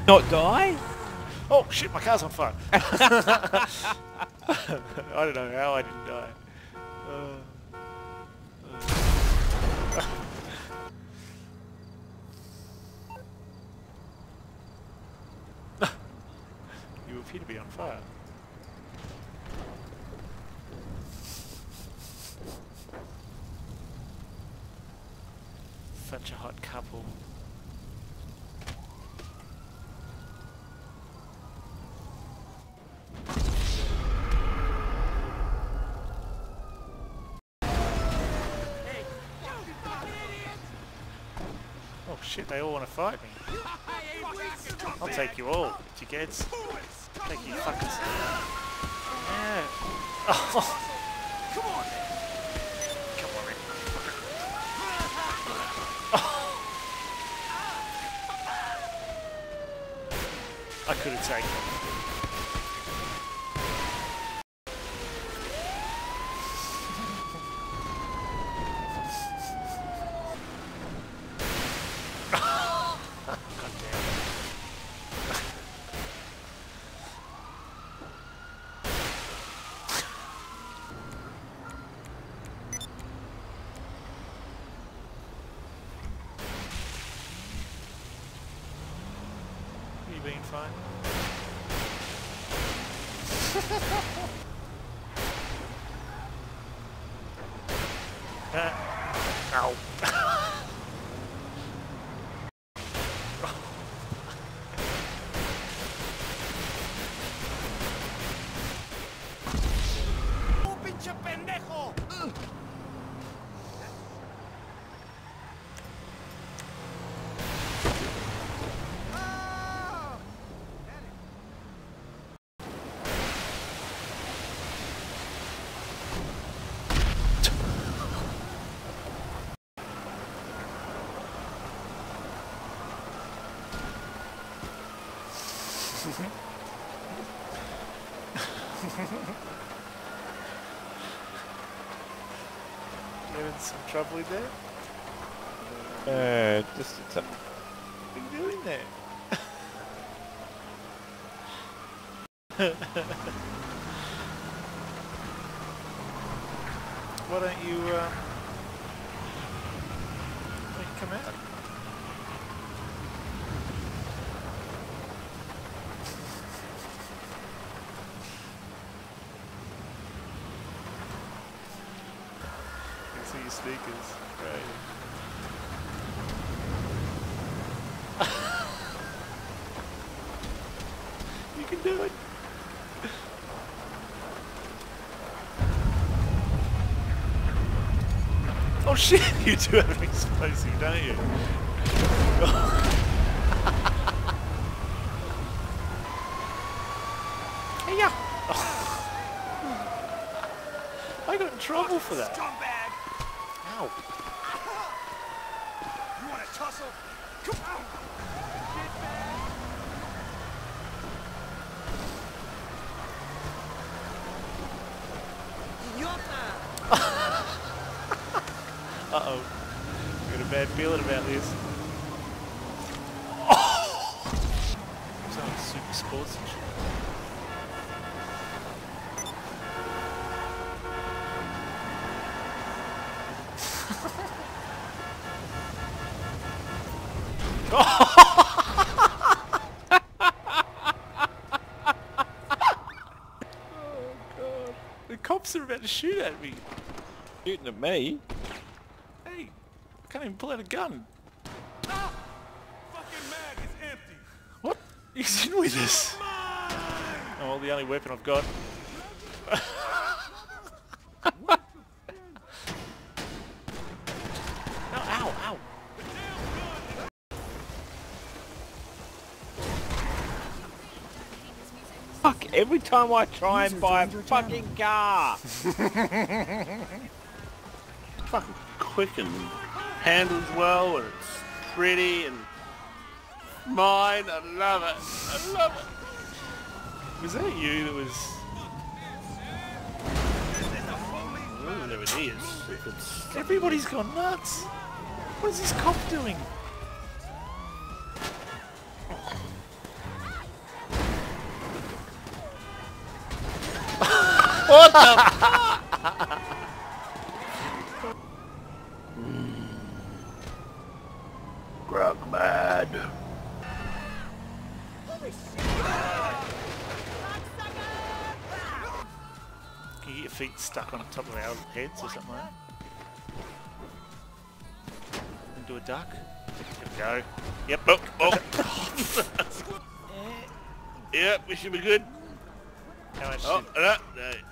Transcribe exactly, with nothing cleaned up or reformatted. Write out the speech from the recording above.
Not die? Oh shit, my car's on fire. I don't know how I didn't die. Uh, uh. You appear to be on fire. Such a hot couple. Oh shit, they all want to fight me. I'll take you all, dickheads. Take you fuckers. Yeah. Oh. Come on, man. Come on, man. Oh. I could have taken it. You being fine? uh, ow. ¡Oh, pinche pendejo! You in some trouble with that? Uh, just some... What are you doing there? Why don't you, um... why don't you come out? See your sneakers. Right. You can do it. Oh shit, you do have an explosive, don't you? Hey, yeah. I got in trouble for that. Scumbag! Ow. You want to tussle? Come on! Uh-oh. I got a bad feeling about this. Oh! Sounds super sports and shit. Oh god. The cops are about to shoot at me. Shooting at me? Hey, I can't even pull out a gun. Ah! Fucking mag is empty! What? He's in with us. Oh, well, the only weapon I've got. No, ow, ow. Fuck, every time I try and buy a fucking car! Fucking quick and handles well and it's pretty and mine, I love it, I love it! Was that you that was... Ooh, there it is. If it's... Everybody's gone nuts. What is this cop doing? What the fuck? Grog mad. Can you get your feet stuck on top of our heads or something like that? And do a duck? There we go. Yep. Oh, oh. Yep, we should be good. How much Oh, did- uh, uh,